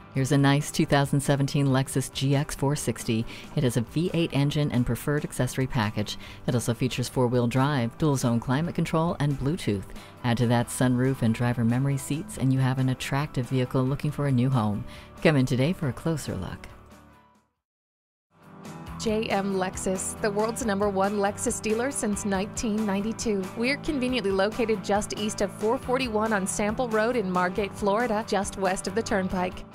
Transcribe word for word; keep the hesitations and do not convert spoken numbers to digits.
Here's a nice two thousand seventeen Lexus G X four sixty. It has a V eight engine and preferred accessory package. It also features four-wheel drive, dual-zone climate control, and Bluetooth. Add to that sunroof and driver memory seats, and you have an attractive vehicle looking for a new home. Come in today for a closer look. J M Lexus, the world's number one Lexus dealer since nineteen ninety-two. We're conveniently located just east of four forty-one on Sample Road in Margate, Florida, just west of the Turnpike.